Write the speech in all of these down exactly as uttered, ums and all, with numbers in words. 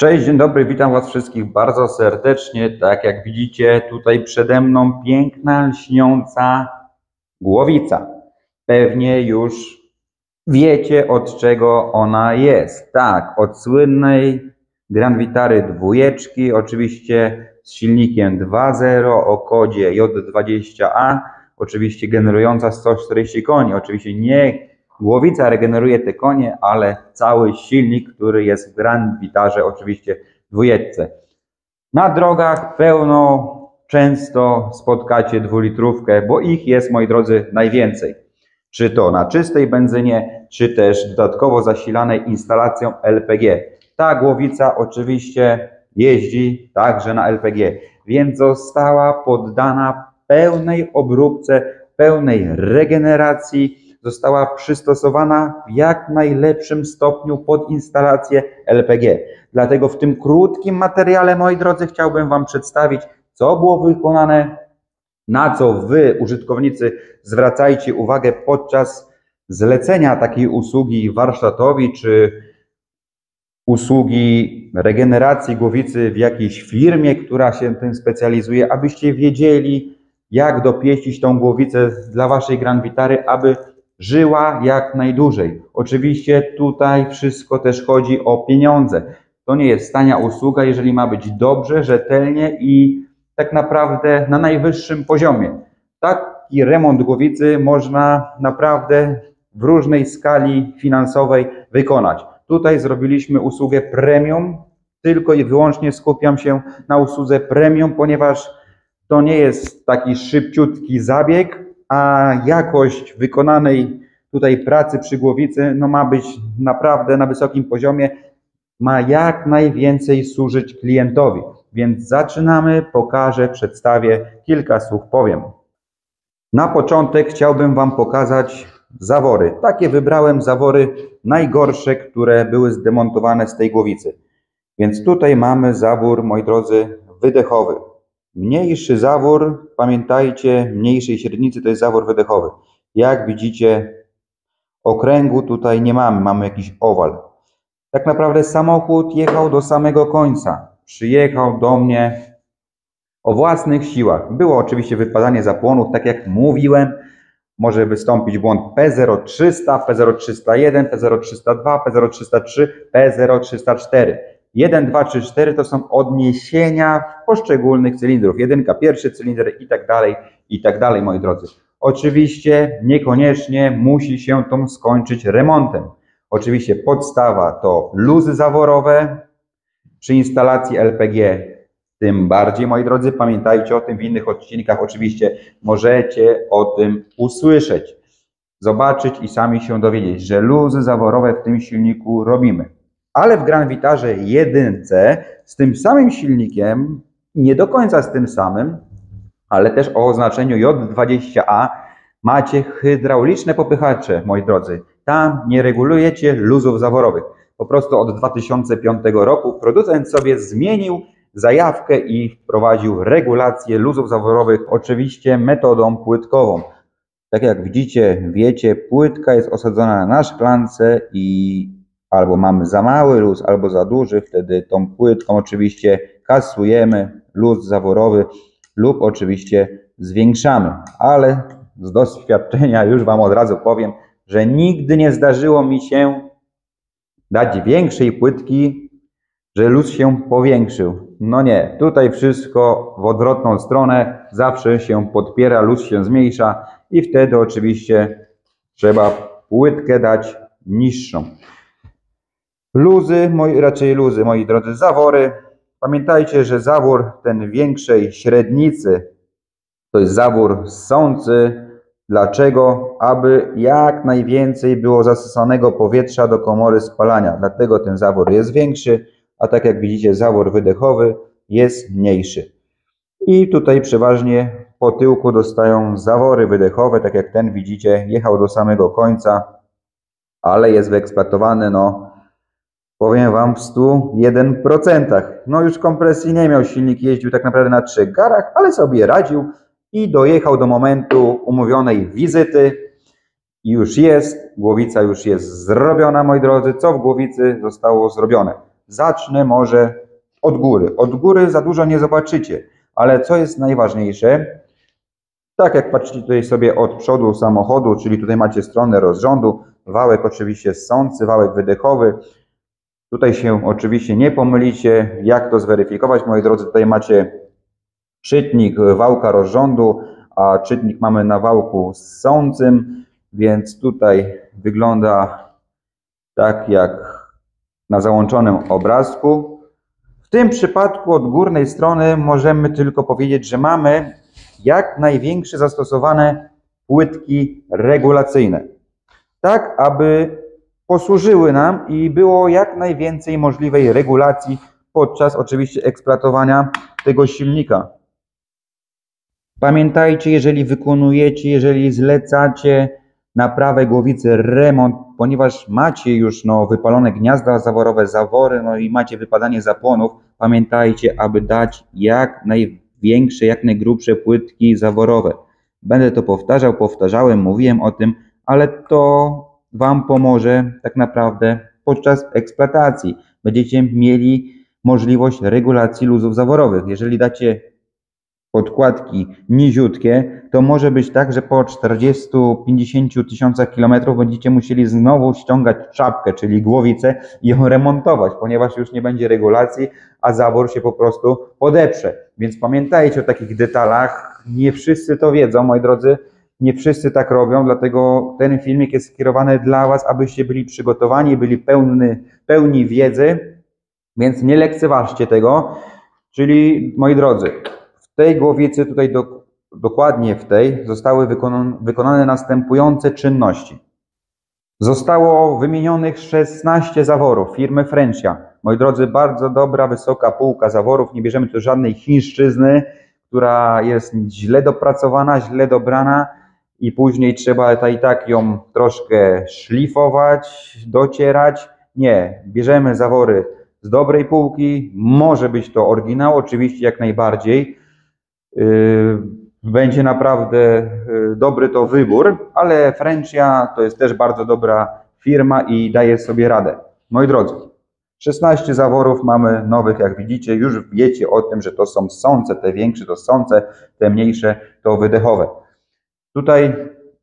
Cześć, dzień dobry, witam Was wszystkich bardzo serdecznie. Tak jak widzicie, tutaj przede mną piękna, lśniąca głowica. Pewnie już wiecie, od czego ona jest. Tak, od słynnej Grand Vitary dwójeczki, oczywiście z silnikiem dwa zero o kodzie J dwadzieścia A, oczywiście generująca sto czterdzieści koni. Oczywiście nie głowica regeneruje te konie, ale cały silnik, który jest w Grand Vitarze, oczywiście dwójeczce. Na drogach pełno często spotkacie dwulitrówkę, bo ich jest, moi drodzy, najwięcej. Czy to na czystej benzynie, czy też dodatkowo zasilanej instalacją L P G. Ta głowica oczywiście jeździ także na L P G, więc została poddana pełnej obróbce, pełnej regeneracji. Została przystosowana w jak najlepszym stopniu pod instalację L P G. Dlatego w tym krótkim materiale, moi drodzy, chciałbym Wam przedstawić, co było wykonane, na co Wy, użytkownicy, zwracajcie uwagę podczas zlecenia takiej usługi warsztatowi, czy usługi regeneracji głowicy w jakiejś firmie, która się tym specjalizuje, abyście wiedzieli, jak dopieścić tą głowicę dla Waszej Grand Vitary, aby żyła jak najdłużej. Oczywiście tutaj wszystko też chodzi o pieniądze. To nie jest tania usługa, jeżeli ma być dobrze, rzetelnie i tak naprawdę na najwyższym poziomie. Taki remont głowicy można naprawdę w różnej skali finansowej wykonać. Tutaj zrobiliśmy usługę premium, tylko i wyłącznie skupiam się na usłudze premium, ponieważ to nie jest taki szybciutki zabieg, a jakość wykonanej tutaj pracy przy głowicy no ma być naprawdę na wysokim poziomie, ma jak najwięcej służyć klientowi. Więc zaczynamy, pokażę, przedstawię, kilka słów powiem. Na początek chciałbym Wam pokazać zawory. Takie wybrałem zawory najgorsze, które były zdemontowane z tej głowicy. Więc tutaj mamy zawór, moi drodzy, wydechowy. Mniejszy zawór, pamiętajcie, mniejszej średnicy to jest zawór wydechowy. Jak widzicie, okręgu tutaj nie mamy, mamy jakiś owal. Tak naprawdę samochód jechał do samego końca. Przyjechał do mnie o własnych siłach. Było oczywiście wypadanie zapłonów, tak jak mówiłem. Może wystąpić błąd P zero trzysta, P zero trzysta jeden, P zero trzysta dwa, P zero trzysta trzy, P zero trzysta cztery. jeden, dwa, trzy, cztery to są odniesienia poszczególnych cylindrów. Jedynka, pierwszy cylinder i tak dalej, i tak dalej, moi drodzy. Oczywiście niekoniecznie musi się to skończyć remontem. Oczywiście podstawa to luzy zaworowe. Przy instalacji L P G tym bardziej, moi drodzy. Pamiętajcie o tym, w innych odcinkach oczywiście możecie o tym usłyszeć, zobaczyć i sami się dowiedzieć, że luzy zaworowe w tym silniku robimy. Ale w Grand Vitarze jedynce z tym samym silnikiem, nie do końca z tym samym, ale też o oznaczeniu J dwadzieścia A macie hydrauliczne popychacze, moi drodzy. Tam nie regulujecie luzów zaworowych. Po prostu od dwa tysiące piątego roku producent sobie zmienił zajawkę i wprowadził regulację luzów zaworowych, oczywiście metodą płytkową. Tak jak widzicie, wiecie, płytka jest osadzona na szklance i albo mamy za mały luz, albo za duży, wtedy tą płytką oczywiście kasujemy luz zaworowy lub oczywiście zwiększamy. Ale z doświadczenia już Wam od razu powiem, że nigdy nie zdarzyło mi się dać większej płytki, że luz się powiększył. No nie, tutaj wszystko w odwrotną stronę, zawsze się podpiera, luz się zmniejsza i wtedy oczywiście trzeba płytkę dać niższą. Luzy, moi, raczej luzy, moi drodzy, zawory. Pamiętajcie, że zawór ten większej średnicy to jest zawór ssący. Dlaczego? Aby jak najwięcej było zasysanego powietrza do komory spalania. Dlatego ten zawór jest większy, a tak jak widzicie, zawór wydechowy jest mniejszy. I tutaj przeważnie po tyłku dostają zawory wydechowe, tak jak ten widzicie, jechał do samego końca, ale jest wyeksploatowany, no powiem Wam, w stu jeden procentach. No już kompresji nie miał, silnik jeździł tak naprawdę na trzech garach, ale sobie radził i dojechał do momentu umówionej wizyty. I już jest, głowica już jest zrobiona, moi drodzy. Co w głowicy zostało zrobione? Zacznę może od góry. Od góry za dużo nie zobaczycie, ale co jest najważniejsze, tak jak patrzycie tutaj sobie od przodu samochodu, czyli tutaj macie stronę rozrządu, wałek oczywiście ssący, wałek wydechowy. Tutaj się oczywiście nie pomylicie, jak to zweryfikować, moi drodzy. Tutaj macie czytnik wałka rozrządu, a czytnik mamy na wałku ssącym, więc tutaj wygląda tak jak na załączonym obrazku. W tym przypadku od górnej strony możemy tylko powiedzieć, że mamy jak największe zastosowane płytki regulacyjne, tak aby posłużyły nam i było jak najwięcej możliwej regulacji podczas oczywiście eksploatowania tego silnika. Pamiętajcie, jeżeli wykonujecie, jeżeli zlecacie naprawę głowicy, remont, ponieważ macie już no, wypalone gniazda zaworowe, zawory, no i macie wypadanie zapłonów, pamiętajcie, aby dać jak największe, jak najgrubsze płytki zaworowe. Będę to powtarzał, powtarzałem, mówiłem o tym, ale to Wam pomoże tak naprawdę podczas eksploatacji. Będziecie mieli możliwość regulacji luzów zaworowych. Jeżeli dacie podkładki niziutkie, to może być tak, że po czterdziestu pięćdziesięciu tysiącach kilometrów będziecie musieli znowu ściągać czapkę, czyli głowicę i ją remontować, ponieważ już nie będzie regulacji, a zawór się po prostu podeprze. Więc pamiętajcie o takich detalach. Nie wszyscy to wiedzą, moi drodzy, nie wszyscy tak robią, dlatego ten filmik jest skierowany dla Was, abyście byli przygotowani, byli pełni, pełni wiedzy, więc nie lekceważcie tego. Czyli, moi drodzy, w tej głowicy, tutaj do, dokładnie w tej, zostały wykonane, wykonane następujące czynności. Zostało wymienionych szesnaście zaworów firmy Frenchia. Moi drodzy, bardzo dobra, wysoka półka zaworów. Nie bierzemy tu żadnej chińszczyzny, która jest źle dopracowana, źle dobrana i później trzeba ta i tak ją troszkę szlifować, docierać. Nie, bierzemy zawory z dobrej półki. Może być to oryginał, oczywiście jak najbardziej. Będzie naprawdę dobry to wybór, ale Frenchia to jest też bardzo dobra firma i daje sobie radę. Moi drodzy, szesnaście zaworów mamy nowych, jak widzicie, już wiecie o tym, że to są ssące, te większe to ssące, te mniejsze to wydechowe. Tutaj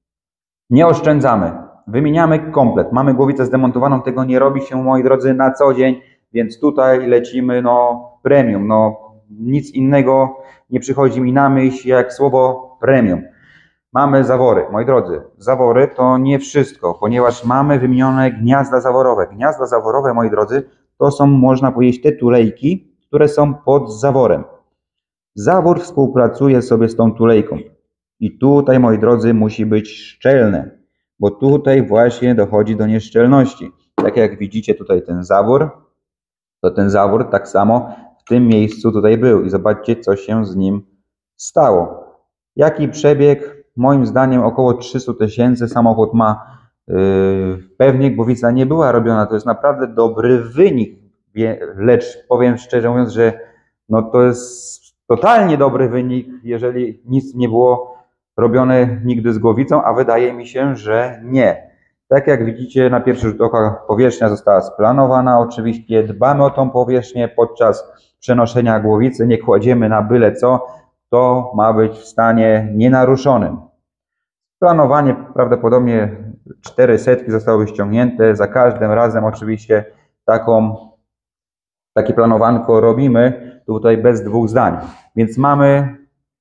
nie oszczędzamy, wymieniamy komplet, mamy głowicę zdemontowaną, tego nie robi się, moi drodzy, na co dzień, więc tutaj lecimy no premium, no nic innego nie przychodzi mi na myśl jak słowo premium. Mamy zawory, moi drodzy, zawory to nie wszystko, ponieważ mamy wymienione gniazda zaworowe. Gniazda zaworowe, moi drodzy, to są, można powiedzieć, te tulejki, które są pod zaworem. Zawór współpracuje sobie z tą tulejką. I tutaj, moi drodzy, musi być szczelne, bo tutaj właśnie dochodzi do nieszczelności. Tak jak widzicie tutaj ten zawór, to ten zawór tak samo w tym miejscu tutaj był i zobaczcie, co się z nim stało. Jaki przebieg? Moim zdaniem około trzysta tysięcy samochód ma. Yy, pewnie głowica nie była robiona, to jest naprawdę dobry wynik, lecz powiem szczerze mówiąc, że no to jest totalnie dobry wynik, jeżeli nic nie było robione nigdy z głowicą, a wydaje mi się, że nie. Tak jak widzicie, na pierwszy rzut oka powierzchnia została splanowana, oczywiście dbamy o tą powierzchnię podczas przenoszenia głowicy, nie kładziemy na byle co, to ma być w stanie nienaruszonym. Planowanie prawdopodobnie cztery setki zostały ściągnięte, za każdym razem oczywiście taką, takie planowanko robimy, tutaj bez dwóch zdań. Więc mamy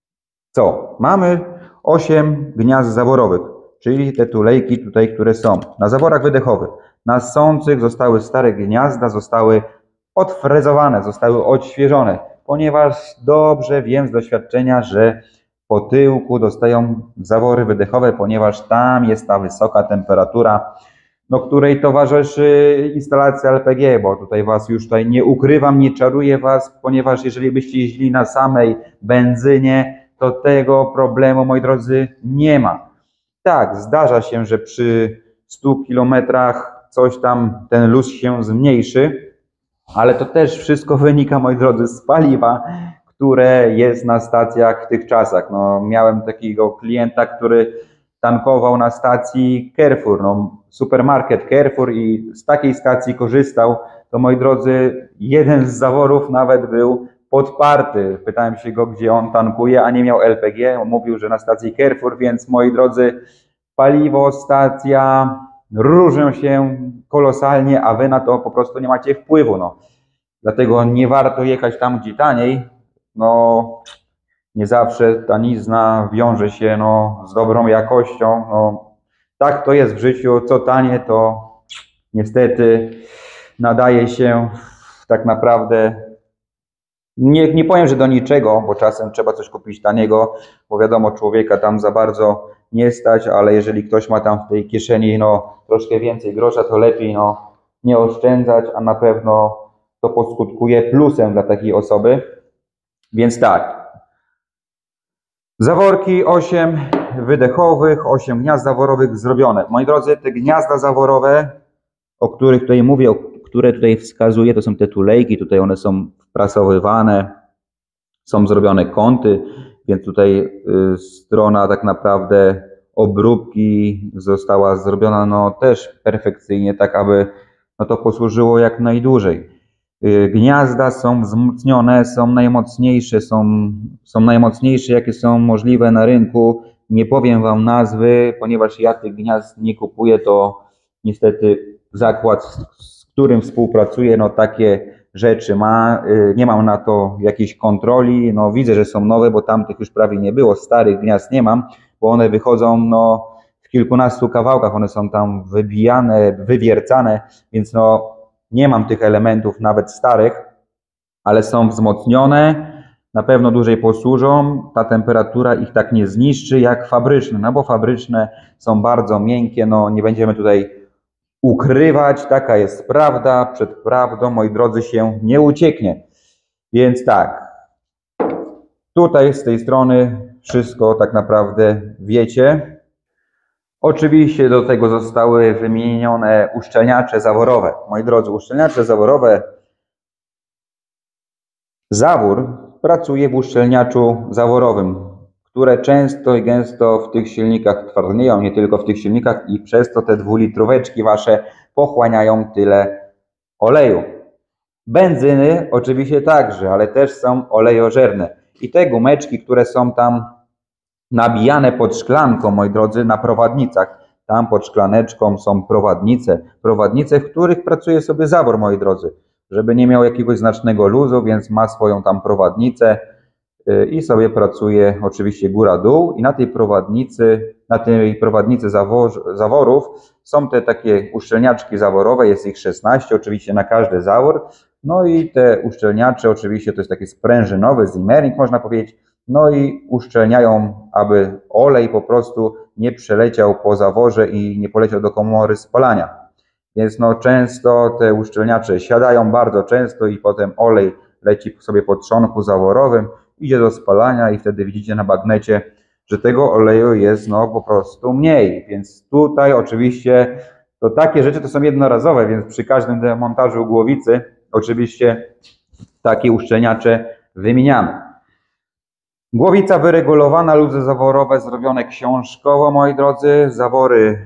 co? Mamy osiem gniazd zaworowych, czyli te tulejki tutaj, które są. Na zaworach wydechowych, na ssących zostały stare gniazda, zostały odfrezowane, zostały odświeżone, ponieważ dobrze wiem z doświadczenia, że po tyłku dostają zawory wydechowe, ponieważ tam jest ta wysoka temperatura, no, której towarzyszy instalacja L P G, bo tutaj Was już tutaj nie ukrywam, nie czaruję Was, ponieważ jeżeli byście jeździli na samej benzynie, to tego problemu, moi drodzy, nie ma. Tak, zdarza się, że przy stu kilometrach coś tam, ten luz się zmniejszy, ale to też wszystko wynika, moi drodzy, z paliwa, które jest na stacjach w tych czasach. No, miałem takiego klienta, który tankował na stacji Carrefour, no, supermarket Carrefour i z takiej stacji korzystał, to moi drodzy, jeden z zaworów nawet był podparty. Pytałem się go, gdzie on tankuje, a nie miał L P G. On mówił, że na stacji Carrefour, więc moi drodzy, paliwo, stacja różnią się kolosalnie, a wy na to po prostu nie macie wpływu. No. Dlatego nie warto jechać tam, gdzie taniej. No, nie zawsze tanizna wiąże się no, z dobrą jakością. No, tak to jest w życiu. Co tanie, to niestety nadaje się tak naprawdę, nie, nie powiem, że do niczego, bo czasem trzeba coś kupić taniego, bo wiadomo, człowieka tam za bardzo nie stać, ale jeżeli ktoś ma tam w tej kieszeni no, troszkę więcej grosza, to lepiej no, nie oszczędzać, a na pewno to poskutkuje plusem dla takiej osoby. Więc tak, zaworki osiem wydechowych, osiem gniazd zaworowych zrobione. Moi drodzy, te gniazda zaworowe, o których tutaj mówię, o które tutaj wskazuję, to są te tulejki, tutaj one są wprasowywane, są zrobione kąty, więc tutaj y, strona tak naprawdę obróbki została zrobiona no, też perfekcyjnie, tak aby no, to posłużyło jak najdłużej. Y, gniazda są wzmocnione, są najmocniejsze, są, są najmocniejsze jakie są możliwe na rynku. Nie powiem wam nazwy, ponieważ ja tych gniazd nie kupuję, to niestety zakład, z którym współpracuję, no takie rzeczy ma, nie mam na to jakiejś kontroli, no widzę, że są nowe, bo tamtych już prawie nie było, starych gniazd nie mam, bo one wychodzą no w kilkunastu kawałkach, one są tam wybijane, wywiercane, więc no nie mam tych elementów nawet starych, ale są wzmocnione, na pewno dłużej posłużą, ta temperatura ich tak nie zniszczy jak fabryczne, no bo fabryczne są bardzo miękkie, no nie będziemy tutaj ukrywać, taka jest prawda, przed prawdą, moi drodzy, się nie ucieknie. Więc tak, tutaj z tej strony wszystko tak naprawdę wiecie. Oczywiście do tego zostały wymienione uszczelniacze zaworowe. Moi drodzy, uszczelniacze zaworowe, zawór pracuje w uszczelniaczu zaworowym, które często i gęsto w tych silnikach twardnieją, nie tylko w tych silnikach i przez to te dwulitróweczki wasze pochłaniają tyle oleju. Benzyny oczywiście także, ale też są olejożerne. I te gumeczki, które są tam nabijane pod szklanką, moi drodzy, na prowadnicach, tam pod szklaneczką są prowadnice, prowadnice, w których pracuje sobie zawór, moi drodzy, żeby nie miał jakiegoś znacznego luzu, więc ma swoją tam prowadnicę, i sobie pracuje oczywiście góra-dół i na tej prowadnicy, na tej prowadnicy zawor, zaworów są te takie uszczelniaczki zaworowe, jest ich szesnaście oczywiście na każdy zawór, no i te uszczelniacze oczywiście to jest taki sprężynowy zimmering można powiedzieć, no i uszczelniają, aby olej po prostu nie przeleciał po zaworze i nie poleciał do komory spalania. Więc no często te uszczelniacze siadają bardzo często i potem olej leci sobie po trzonku zaworowym, idzie do spalania i wtedy widzicie na bagnecie, że tego oleju jest no po prostu mniej. Więc tutaj oczywiście to takie rzeczy to są jednorazowe, więc przy każdym demontażu głowicy oczywiście takie uszczelniacze wymieniamy. Głowica wyregulowana, luzy zaworowe zrobione książkowo, moi drodzy. Zawory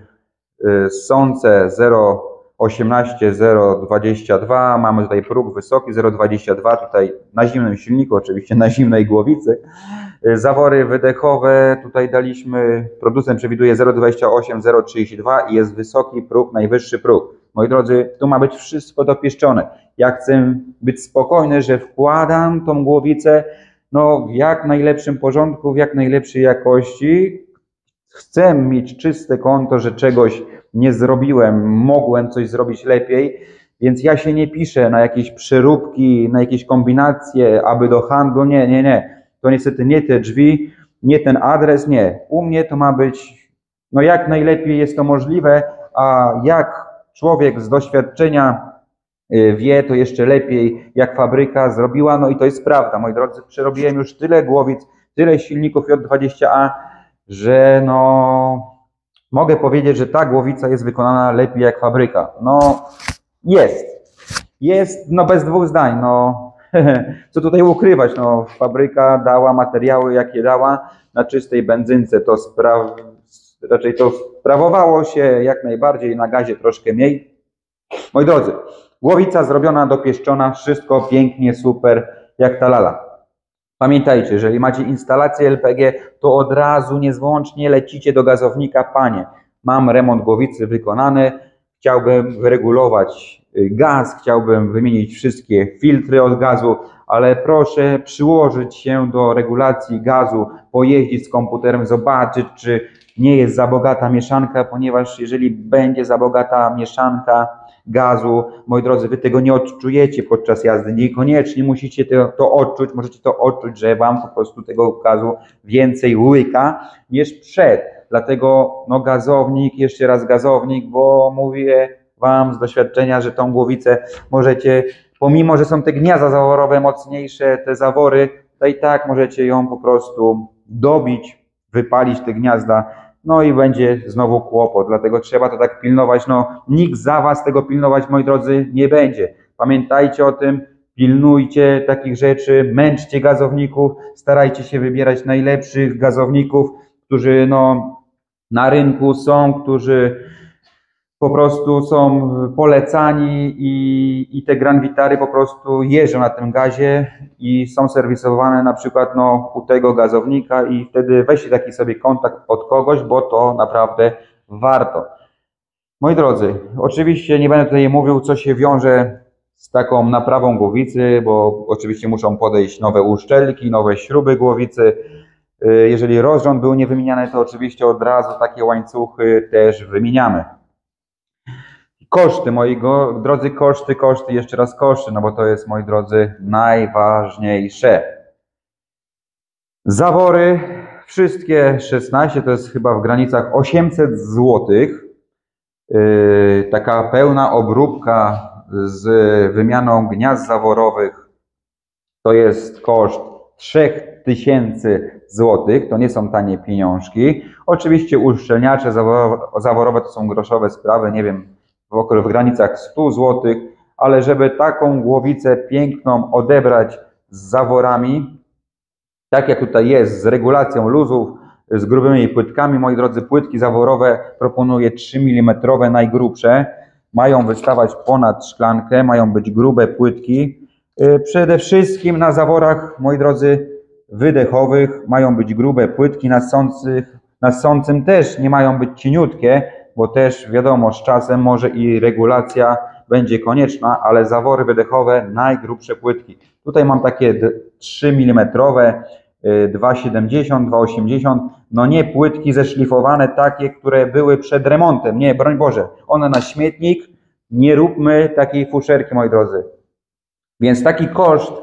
sące zero osiemnaście zero dwadzieścia dwa, mamy tutaj próg wysoki zero dwadzieścia dwa, tutaj na zimnym silniku, oczywiście na zimnej głowicy. Zawory wydechowe tutaj daliśmy, producent przewiduje zero dwadzieścia osiem zero trzydzieści dwa i jest wysoki próg, najwyższy próg. Moi drodzy, tu ma być wszystko dopieszczone. Ja chcę być spokojny, że wkładam tą głowicę no, w jak najlepszym porządku, w jak najlepszej jakości. Chcę mieć czyste konto, że czegoś nie zrobiłem, mogłem coś zrobić lepiej, więc ja się nie piszę na jakieś przeróbki, na jakieś kombinacje, aby do handlu, nie, nie, nie. To niestety nie te drzwi, nie ten adres, nie. U mnie to ma być, no jak najlepiej jest to możliwe, a jak człowiek z doświadczenia wie, to jeszcze lepiej, jak fabryka zrobiła, no i to jest prawda, moi drodzy, przerobiłem już tyle głowic, tyle silników J dwadzieścia A, że no mogę powiedzieć, że ta głowica jest wykonana lepiej jak fabryka. No jest, jest, no bez dwóch zdań, no co tutaj ukrywać, no fabryka dała materiały jakie dała na czystej benzynce, to spraw, raczej to sprawowało się jak najbardziej na gazie troszkę mniej. Moi drodzy, głowica zrobiona, dopieszczona, wszystko pięknie, super, jak ta lala. Pamiętajcie, jeżeli macie instalację L P G, to od razu niezwłocznie lecicie do gazownika. Panie, mam remont głowicy wykonany, chciałbym wyregulować gaz, chciałbym wymienić wszystkie filtry od gazu, ale proszę przyłożyć się do regulacji gazu, pojeździć z komputerem, zobaczyć, czy nie jest za bogata mieszanka, ponieważ jeżeli będzie za bogata mieszanka gazu, moi drodzy, wy tego nie odczujecie podczas jazdy, niekoniecznie musicie to, to odczuć, możecie to odczuć, że wam po prostu tego gazu więcej łyka niż przed. Dlatego no gazownik, jeszcze raz gazownik, bo mówię wam z doświadczenia, że tą głowicę możecie, pomimo że są te gniazda zaworowe mocniejsze, te zawory, to i tak możecie ją po prostu dobić, wypalić te gniazda, no i będzie znowu kłopot, dlatego trzeba to tak pilnować. No nikt za was tego pilnować, moi drodzy, nie będzie. Pamiętajcie o tym, pilnujcie takich rzeczy, męczcie gazowników, starajcie się wybierać najlepszych gazowników, którzy no na rynku są, którzy po prostu są polecani i, i te Grand Vitary po prostu jeżdżą na tym gazie i są serwisowane na przykład no, u tego gazownika i wtedy weźcie taki sobie kontakt od kogoś, bo to naprawdę warto. Moi drodzy, oczywiście nie będę tutaj mówił, co się wiąże z taką naprawą głowicy, bo oczywiście muszą podejść nowe uszczelki, nowe śruby głowicy. Jeżeli rozrząd był niewymieniany, to oczywiście od razu takie łańcuchy też wymieniamy. Koszty, moi drodzy, koszty, koszty, jeszcze raz koszty, no bo to jest, moi drodzy, najważniejsze. Zawory, wszystkie szesnaście, to jest chyba w granicach osiemset złotych. Yy, taka pełna obróbka z wymianą gniazd zaworowych to jest koszt trzy tysiące złotych, to nie są tanie pieniążki. Oczywiście uszczelniacze zaworowe to są groszowe sprawy, nie wiem, w, w granicach stu złotych, ale żeby taką głowicę piękną odebrać z zaworami, tak jak tutaj jest, z regulacją luzów, z grubymi płytkami, moi drodzy, płytki zaworowe proponuję trzy milimetrowe najgrubsze, mają wystawać ponad szklankę, mają być grube płytki. Przede wszystkim na zaworach, moi drodzy, wydechowych mają być grube płytki, na ssących, na ssącym też nie mają być cieniutkie, bo też wiadomo, z czasem może i regulacja będzie konieczna, ale zawory wydechowe, najgrubsze płytki. Tutaj mam takie trzy milimetrowe, dwa siedemdziesiąt, dwa osiemdziesiąt, no nie płytki zeszlifowane takie, które były przed remontem, nie, broń Boże, one na śmietnik, nie róbmy takiej fuszerki, moi drodzy. Więc taki koszt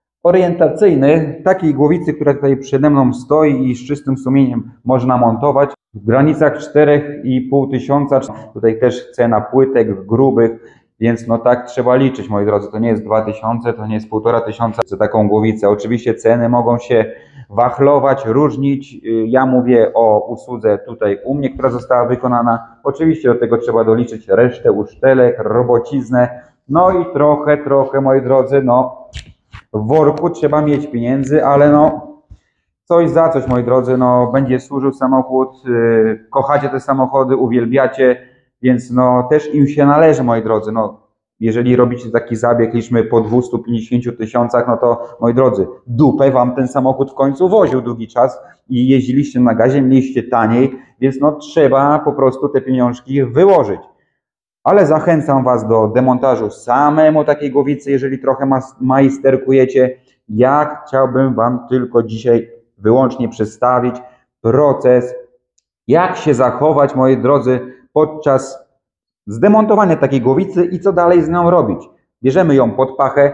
orientacyjny takiej głowicy, która tutaj przede mną stoi i z czystym sumieniem można montować, w granicach czterech i pół tysiąca, tutaj też cena płytek grubych, więc no tak trzeba liczyć, moi drodzy, to nie jest dwa tysiące, to nie jest półtora tysiąca za taką głowicę. Oczywiście ceny mogą się wachlować, różnić. Ja mówię o usłudze tutaj u mnie, która została wykonana. Oczywiście do tego trzeba doliczyć resztę uszczelek, robociznę, no i trochę, trochę, moi drodzy, no w worku trzeba mieć pieniędzy, ale no coś za coś, moi drodzy, no będzie służył samochód, yy, kochacie te samochody, uwielbiacie, więc no też im się należy, moi drodzy, no jeżeli robicie taki zabieg, liczmy po dwustu pięćdziesięciu tysiącach, no to, moi drodzy, dupę wam ten samochód w końcu woził długi czas i jeździliście na gazie, mieliście taniej, więc no trzeba po prostu te pieniążki wyłożyć. Ale zachęcam was do demontażu samemu takiej głowicy, jeżeli trochę majsterkujecie. Ja chciałbym wam tylko dzisiaj wyłącznie przedstawić proces, jak się zachować, moi drodzy, podczas zdemontowania takiej głowicy i co dalej z nią robić. Bierzemy ją pod pachę,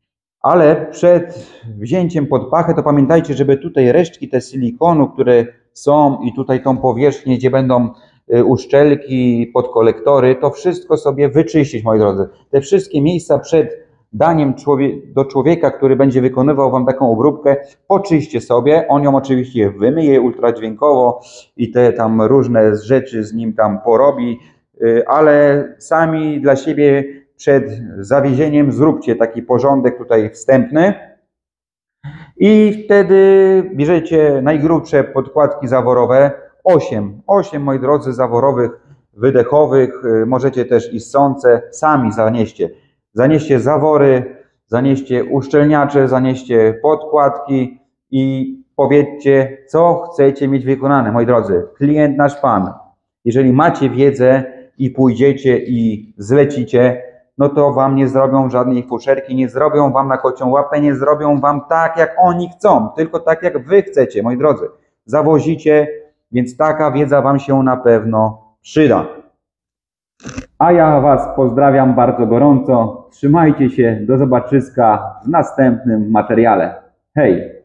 ale przed wzięciem pod pachę to pamiętajcie, żeby tutaj resztki te silikonu, które są i tutaj tą powierzchnię, gdzie będą uszczelki, podkolektory, to wszystko sobie wyczyścić, moi drodzy. Te wszystkie miejsca przed daniem człowie do człowieka, który będzie wykonywał wam taką obróbkę, poczyście sobie, on ją oczywiście wymyje ultradźwiękowo i te tam różne rzeczy z nim tam porobi, ale sami dla siebie przed zawiezieniem zróbcie taki porządek tutaj wstępny i wtedy bierzecie najgrubsze podkładki zaworowe, osiem. osiem, moi drodzy, zaworowych, wydechowych. Możecie też i ssące. Sami zanieście. Zanieście zawory, zanieście uszczelniacze, zanieście podkładki i powiedzcie, co chcecie mieć wykonane, moi drodzy. Klient nasz Pan. Jeżeli macie wiedzę i pójdziecie i zlecicie, no to wam nie zrobią żadnej fuszerki, nie zrobią wam na kocią łapę, nie zrobią wam tak, jak oni chcą, tylko tak, jak wy chcecie, moi drodzy. Zawozicie, więc taka wiedza wam się na pewno przyda. A ja was pozdrawiam bardzo gorąco. Trzymajcie się, do zobaczyska w następnym materiale. Hej!